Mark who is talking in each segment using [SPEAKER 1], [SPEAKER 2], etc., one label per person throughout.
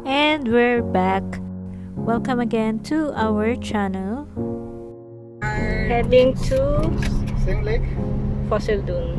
[SPEAKER 1] And we're back. Welcome again to our channel. Heading to
[SPEAKER 2] Same Lake,
[SPEAKER 1] Fossil Dune.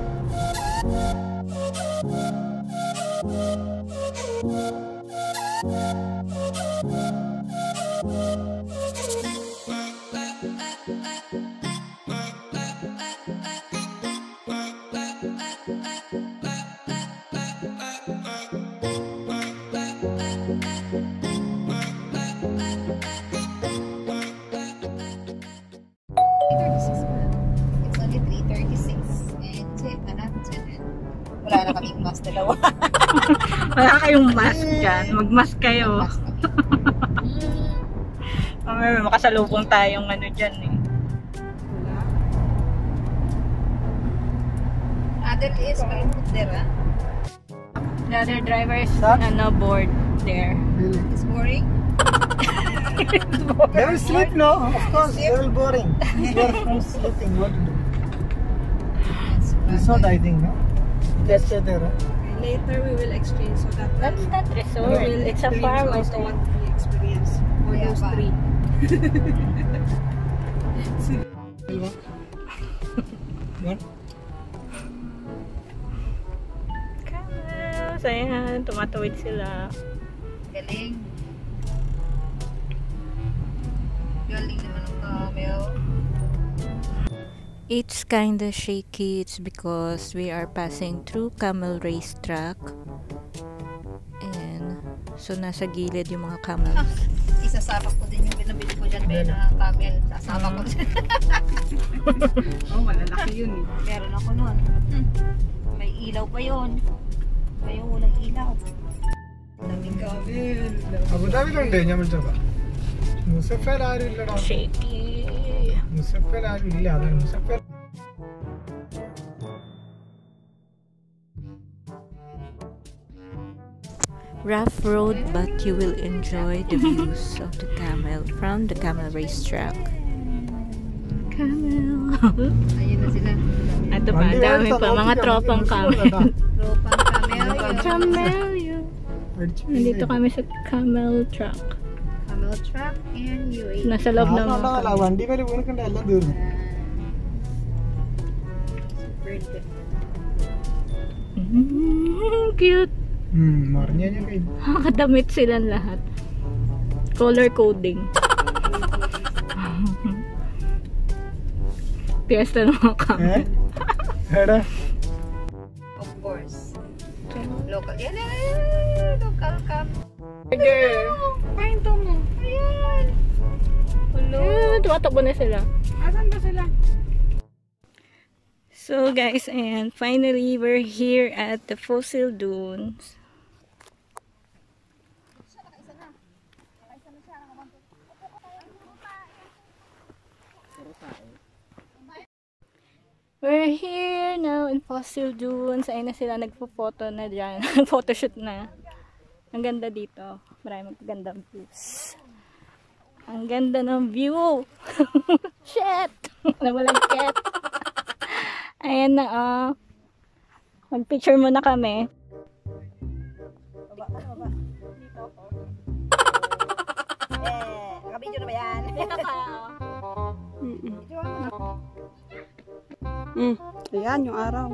[SPEAKER 3] It's only 3:36 and tip na natin. Wala na kaming mask dalawa.
[SPEAKER 1] Wala kayong mask dyan. Mag-mask kayo. May makasalubong tayong ano dyan eh.
[SPEAKER 3] Other is malungkot there, ah.
[SPEAKER 1] The other driver is
[SPEAKER 2] Sir?
[SPEAKER 1] board there.
[SPEAKER 2] really.
[SPEAKER 3] It's boring.
[SPEAKER 2] They will sleep, no? Of course, they will boring. They are from sleeping. What to do? Resort, I think, no? Let's stay there. Huh?
[SPEAKER 4] Later we will exchange so that
[SPEAKER 1] That's not resort.
[SPEAKER 4] we will
[SPEAKER 1] It's a
[SPEAKER 4] explain
[SPEAKER 1] farm.
[SPEAKER 4] to us what we experience for
[SPEAKER 3] Yeah,
[SPEAKER 4] those
[SPEAKER 3] ba?
[SPEAKER 4] 3.
[SPEAKER 2] What?
[SPEAKER 1] Camels. Ayan, tumatawid sila.
[SPEAKER 3] Galing. Galing naman ang camel.
[SPEAKER 1] It's kinda shaky. It's because we are passing through camel racetrack. And so nasa gilid yung mga camels.
[SPEAKER 3] Isasama ko din yung binabili ko dyan, may na camel. Sasama ko dyan.
[SPEAKER 4] Oh, malalaki yun eh.
[SPEAKER 3] Meron ako nun. May ilaw pa yun. Kaya walang ilaw. Daming camel.
[SPEAKER 2] Abu Dhabi ഉണ്ട് ഞാൻ വിളിച്ചപ്പോ മുസഫർ ആരും ഇല്ലടാ
[SPEAKER 1] Shaky.
[SPEAKER 2] മുസഫർ ആരും ഇല്ല അതാണ് Muzaffar
[SPEAKER 1] Rough road, but you will enjoy the views of the camel from the camel racetrack. Camel.
[SPEAKER 3] Ayun na sila.
[SPEAKER 1] Ito pa, dami pa mga tropang camel.
[SPEAKER 3] Tropang camel.
[SPEAKER 1] Camel yun. Nandito kami sa camel truck.
[SPEAKER 3] Camel truck and UAE.
[SPEAKER 1] Nasa loob ng mga camel.
[SPEAKER 2] വണ്ടി മേലെ വീണിക്കണ്ട എല്ലാം തീർന്നു
[SPEAKER 1] Cute.
[SPEAKER 2] മറിഞ്ഞു കഴിഞ്ഞാൽ കഴിഞ്ഞു
[SPEAKER 1] Nakadamit silang lahat. Color coding. Fiesta ng mga camel.
[SPEAKER 2] എടാ
[SPEAKER 3] Of course. Local. Yan. Local camel.
[SPEAKER 4] Pahinto mo.
[SPEAKER 3] Ayan. Hello.
[SPEAKER 1] Tumatakbo na sila.
[SPEAKER 4] Asan ba sila?
[SPEAKER 1] So guys, and finally we're here at the Fossil Dunes. We're here now in Fossil Dunes. Ayun na sila, nagpo-photo na dyan. Photoshoot na. Ang ganda dito. Maraming magagandang views. Ang ganda ng view! Shit! Nawalang cat. Ayan na, oh. Mag-picture muna kami.
[SPEAKER 3] Nakabidyo na ba yan?
[SPEAKER 1] Dito ka,
[SPEAKER 4] Ayan yung araw.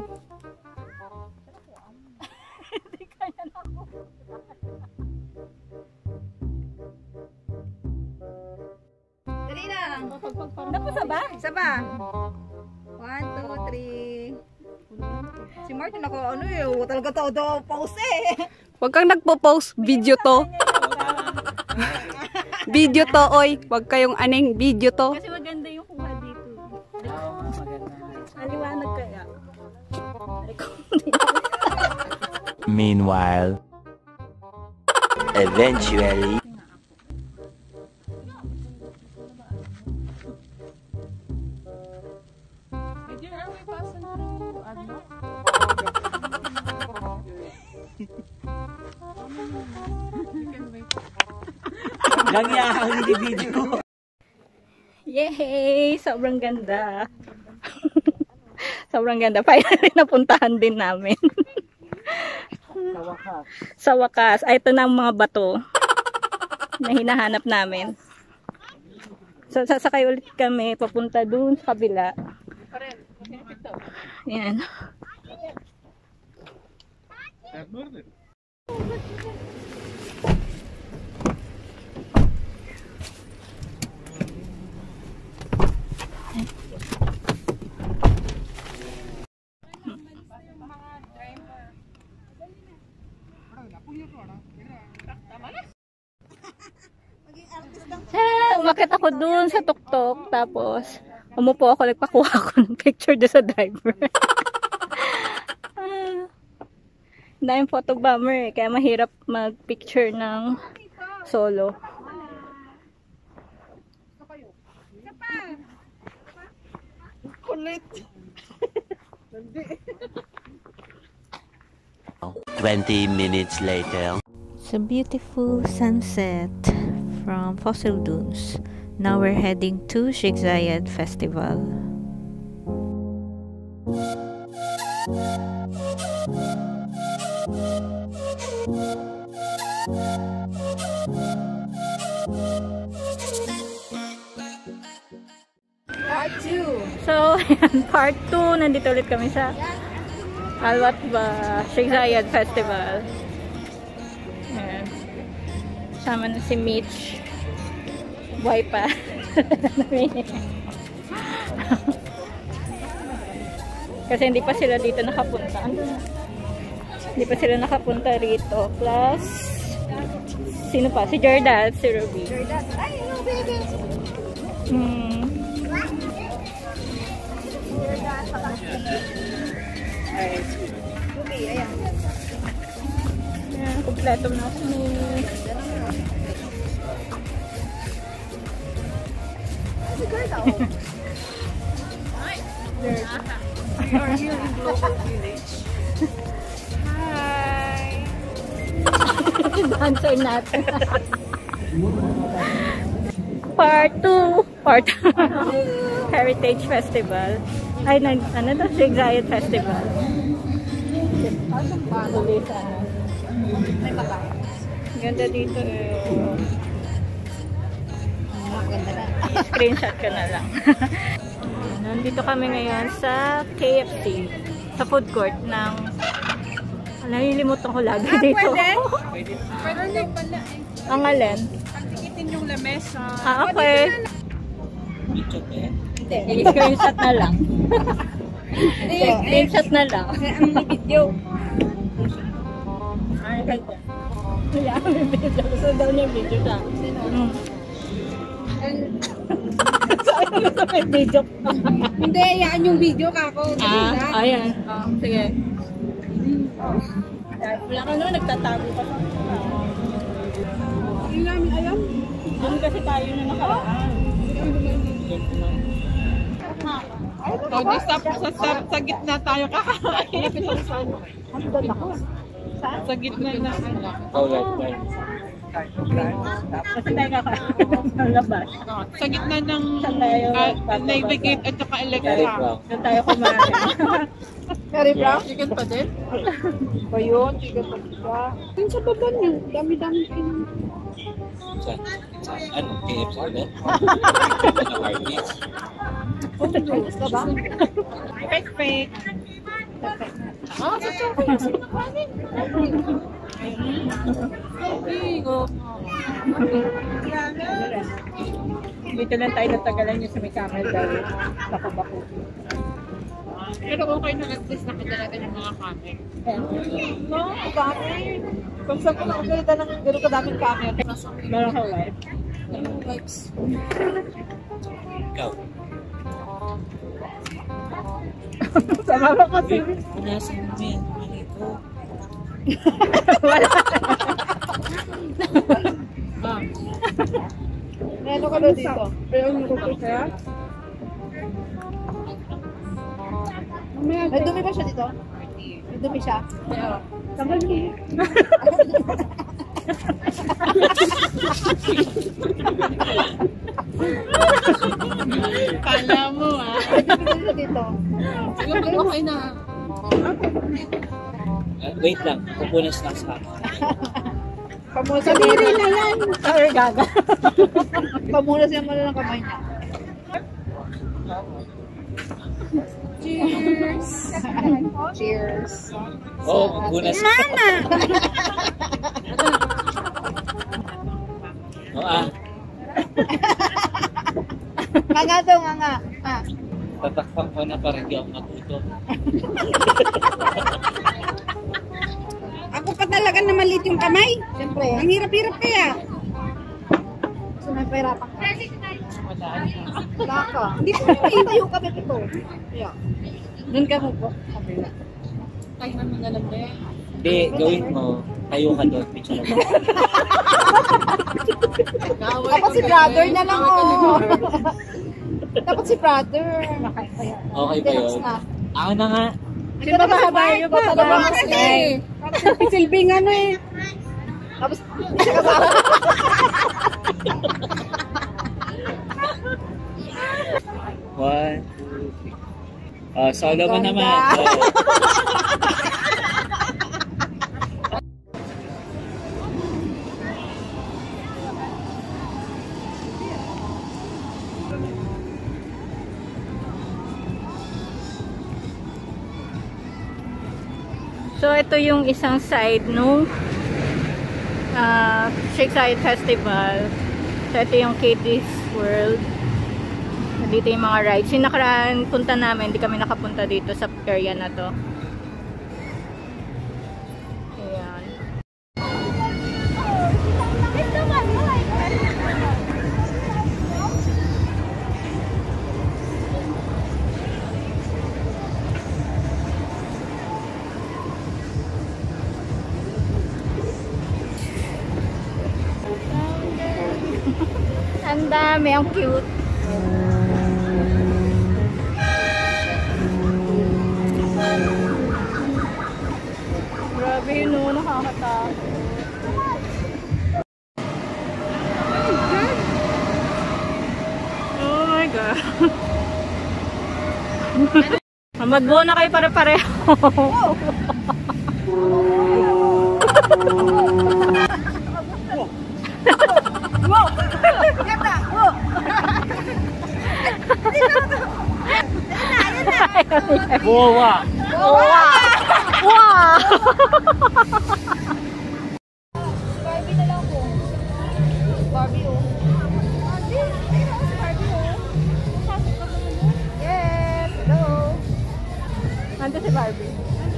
[SPEAKER 3] Dali na.
[SPEAKER 1] Napasa ba?
[SPEAKER 3] Isa ba? 1, 2, 3. Si Martin ako, ano yun? Talaga to pause eh.
[SPEAKER 4] Huwag kang nagpo-post. Video to. Video to, oy. Huwag kayong aning video to.
[SPEAKER 1] Kasi maganda yung kuha dito. Aliwanag kaya.
[SPEAKER 5] Meanwhile, eventually.
[SPEAKER 6] Lagi ako nag-video.
[SPEAKER 1] Yay! Sobrang ganda. Sobrang ganda. Finally, napuntahan din namin. Sa wakas. Ay, ito na ang mga bato. na hinahanap namin. So, sasakay ulit kami papunta dun sa kabila. Yan. Umakit ako dun sa tuktok, tapos umupo ako, nagpakuha ako ng picture doon sa driver. Dahil photo bomber kaya mahirap mag-picture ng solo.
[SPEAKER 2] Kulit.
[SPEAKER 5] 20 minutes later.
[SPEAKER 6] It's a beautiful sunset from Fossil Dunes. Now we're heading to Sheikh Zayed Festival.
[SPEAKER 3] Part 2.
[SPEAKER 1] So, ayan, part 2. Nandito ulit kami sa Al-Watba Sheikh Zayed Festival. Ayan. Sama na si Mitch. Buhay pa. Kasi hindi pa sila dito nakapunta. Hindi pa sila nakapunta rito. Plus, sino pa? Si Jordan, si Ruby.
[SPEAKER 3] Jordan. Ay, no, baby. Jordan,
[SPEAKER 1] Alright.
[SPEAKER 3] Ruby, ayan.
[SPEAKER 1] Ayan, kompleto na kami.
[SPEAKER 3] Si girl daw.
[SPEAKER 1] Are you in Global Village? Hi! Dancer natin. Part 2. Part 2. Heritage Festival. Ay, ano to? Sheikh Zayed Festival. Ulit sa ano.
[SPEAKER 3] May babae.
[SPEAKER 1] Ganda dito eh.
[SPEAKER 3] Maganda na.
[SPEAKER 1] Screenshot ka na lang. Nandito kami ngayon sa KFC. Sa food court ng... Nalilimutan ko lagi dito.
[SPEAKER 4] Pwede lang pala eh.
[SPEAKER 1] Ang alin?
[SPEAKER 4] Pagtikitin yung lamesa.
[SPEAKER 1] Ah, okay.
[SPEAKER 3] Hindi.
[SPEAKER 1] Screenshot na lang. Screenshot na lang.
[SPEAKER 3] Ang video.
[SPEAKER 1] Ay, ganda. Wala, may video. Gusto daw niya video sa akin. Gusto may video pa.
[SPEAKER 3] Hindi, yan yung video kako.
[SPEAKER 1] Ayan. Sige. Wala ka naman, nagtatago ka.
[SPEAKER 3] Hindi namin alam.
[SPEAKER 1] Doon kasi tayo na nakaraan.
[SPEAKER 4] O, sa gitna tayo kakain. Sa gitna na.
[SPEAKER 1] Kasi tayo kakain sa labas.
[SPEAKER 4] Sa gitna ng
[SPEAKER 1] Saan tayo?
[SPEAKER 4] navigate at saka electra.
[SPEAKER 1] Doon tayo kumain.
[SPEAKER 3] Curry brown?
[SPEAKER 4] Chicken pa din?
[SPEAKER 3] Ba yun? Chicken pa siya.
[SPEAKER 4] Yung sa baba niyo, dami-dami kayo.
[SPEAKER 5] Sa ano, KFC ulit?
[SPEAKER 3] Gusto ka ba?
[SPEAKER 4] Fake.
[SPEAKER 3] Ah, sa
[SPEAKER 1] Dito lang tayo natagalan yung sa may camel dahil bako-bako.
[SPEAKER 4] Pero okay na at least nakadalaga yung mga kamen.
[SPEAKER 3] No, dami. Kung saan ko nakakita ng gano'n kadaming camera.
[SPEAKER 1] Meron ka live.
[SPEAKER 5] Ikaw.
[SPEAKER 1] Sama mo kasi.
[SPEAKER 5] Punasan mo yan. Mali ko.
[SPEAKER 3] Ano ka doon dito? Pero yung gusto siya? May dumi ba siya dito? May dumi siya? Oo. Tanggal niyo.
[SPEAKER 4] Kala mo ah.
[SPEAKER 3] May dumi siya dito.
[SPEAKER 4] Siguro okay na.
[SPEAKER 5] Wait lang. Pupunas lang sa akin.
[SPEAKER 3] Pamulas siya na yan.
[SPEAKER 1] Sorry, gaga.
[SPEAKER 3] Pamulas siya mo ng kamay niya. Cheers! Cheers!
[SPEAKER 5] Oh, magbunas.
[SPEAKER 3] Mana!
[SPEAKER 5] Oh,
[SPEAKER 3] Nga daw, nga. Ah.
[SPEAKER 5] tatakpan ko na para di ako matuto.
[SPEAKER 3] Ako pa talaga na maliit yung kamay. Siyempre. Ang hirap-hirap kaya. So, nagpahirapan ka. Wala ka. Hindi ko tayo ka ito. Yeah. Doon ka mo po.
[SPEAKER 5] Hindi, gawin mo. Tayo ka doon. Picture na ba?
[SPEAKER 3] Dapat si brother na lang oh. Dapat si brother.
[SPEAKER 5] Okay ba yun? Ako na nga.
[SPEAKER 3] Sino ba kabayo ba talaga? Silbing ano eh. Tapos siya kasama.
[SPEAKER 5] One, two, three. Solo mo naman.
[SPEAKER 1] So, ito yung isang side nung Shake Side Festival. So, ito yung Katie's World. Dito yung mga rides. Yung nakaraan punta namin, hindi kami nakapunta dito sa area na to. Ayan. Ang dami, ang cute. Grabe yun, no? Nakakatakot. Oh my God. Magbuo na kayo pare-pareho.
[SPEAKER 5] Bowa!
[SPEAKER 1] Wow! Wow!
[SPEAKER 3] Barbie na lang po. Barbie oh. Barbie oh.
[SPEAKER 1] Yes! Hello! Nandito si Barbie.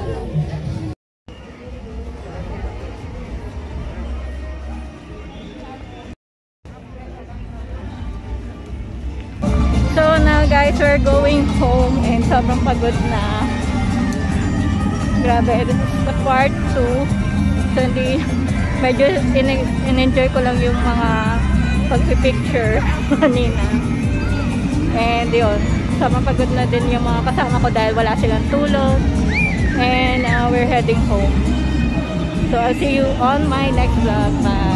[SPEAKER 1] So now guys, we're going home and sobrang pagod na. Grabe, this is the part 2. So hindi, medyo in-enjoy ko lang yung mga pag-picture kanina. And yun, sobrang pagod na din yung mga kasama ko dahil wala silang tulog. And we're heading home. So I'll see you on my next vlog. Bye!